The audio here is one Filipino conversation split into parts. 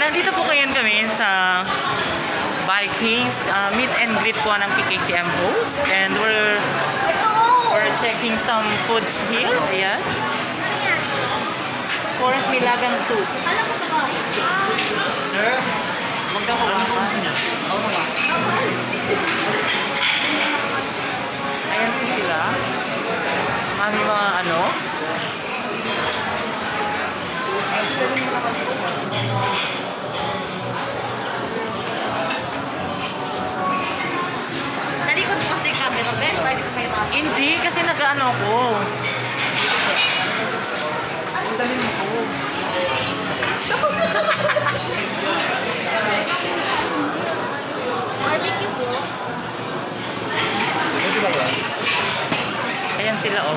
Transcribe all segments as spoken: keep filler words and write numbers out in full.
nandito po ngayon kami sa Vikings uh, meet and greet po ng P K C M host, and we're we're checking some foods here. Ayan. Pork nilagang soup. Alam ko sa bahay. Sir, magkano ko ba? Ayan po sila. Ang mga ano. Nalikod mo kasi camera, Ben. Pwede ko may tapos. Hindi, kasi nag-ano ko. Ang dali mo ko. Barbecue po. Pwede ba yan? Ayan sila, oh.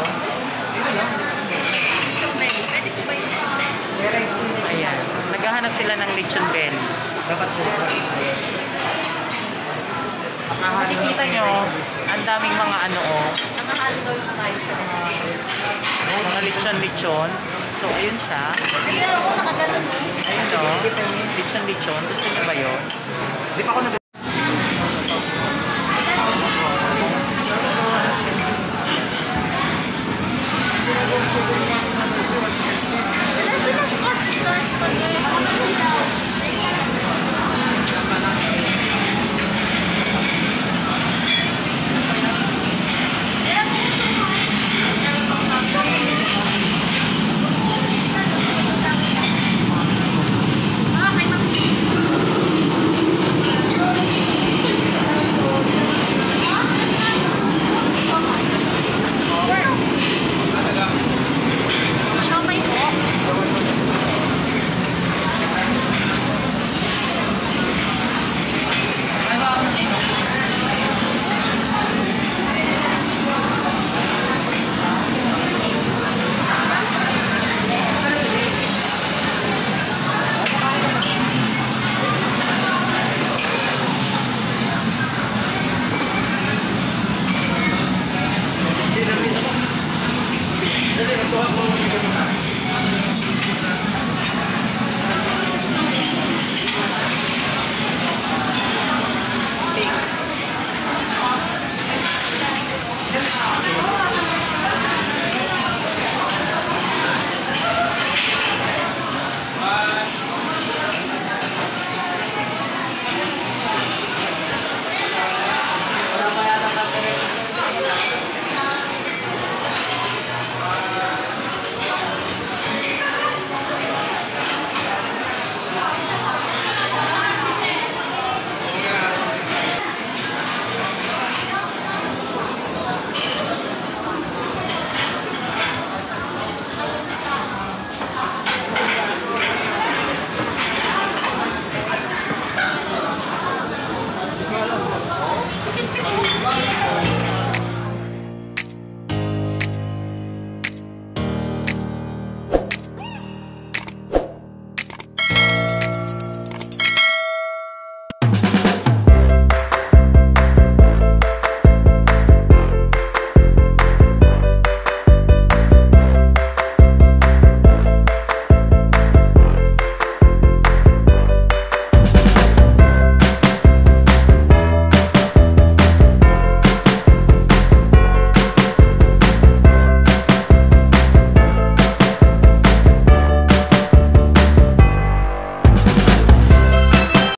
Pwede po ba yun? Ayan. Naghahanap sila ng lechon belly. Dapat po. Makikita nyo, ang daming mga ano, oh. Nakahalo daw yung tayo sa Mga lechon-lechon. So, ayun siya. Ayun, ako nakaganon mo. Ayun, oh. Lechon-lechon. Gusto niyo ba yun? Di pa ako nag-